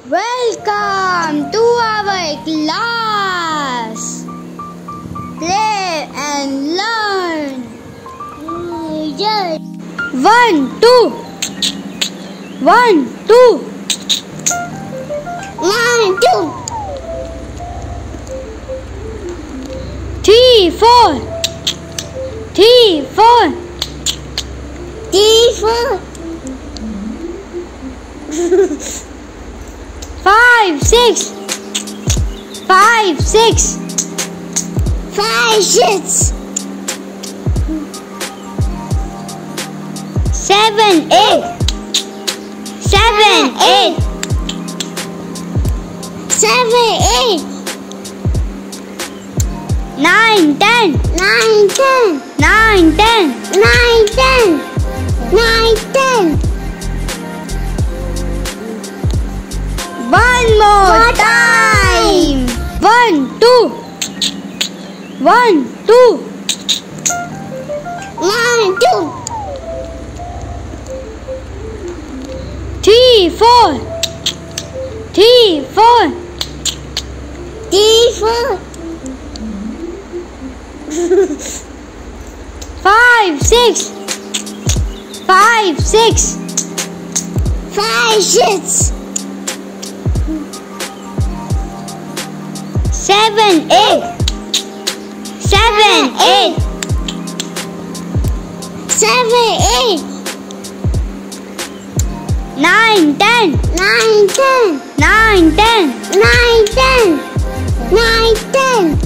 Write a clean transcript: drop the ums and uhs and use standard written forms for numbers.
Welcome to our class. Play and learn. 1, 2. 1, 2. 1, 2. 3, 4. 3, 4. 3, 4. 5, 6. 5, 6. 5, 6. 7, 8. 7, 8. 7, 8. 9, 10. 9, 10. 9, 10. 9, 10. 9, 10. One more time. 1, 2. 1, 2. 1, 2. 3, 4. 3, 4. 3, 4. 5, 6. 5, 6. 5, 6. 7, 8. 7, 8. 7, 8. 9, 10. 9, 10. 9, 10. 9, 10. 9, 10.